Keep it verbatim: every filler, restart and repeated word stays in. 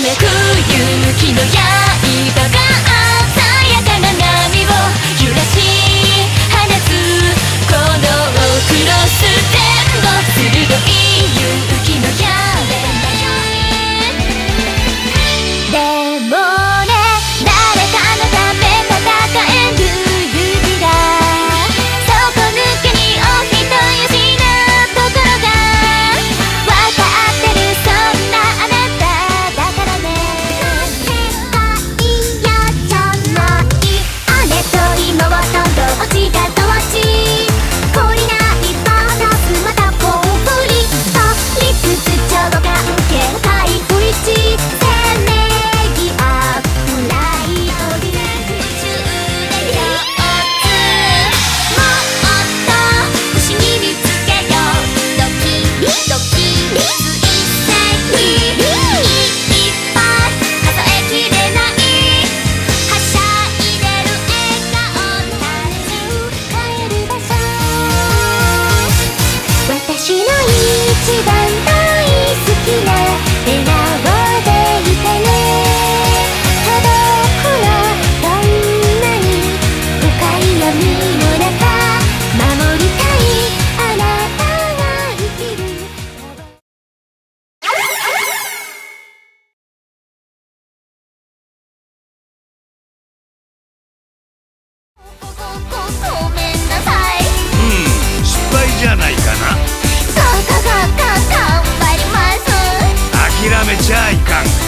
めく勇気の刃が鮮やかな波を揺らし放つこのクロステンド鋭い勇気の刃でもね誰かのため戦える勇気が底抜けにお人よしなところが分かってるそんなあなただからね世界やじゃない姉と妹と落ちたとわち懲りないバーナスまたコンフリクト理屈超関係回復一生命私の一番大好きな笑顔でいてね孤独などんなに深い闇の中守りたいあなたが生きるごめんなさい。 うん失敗じゃないかな。 頑張ります。 諦めちゃいかん。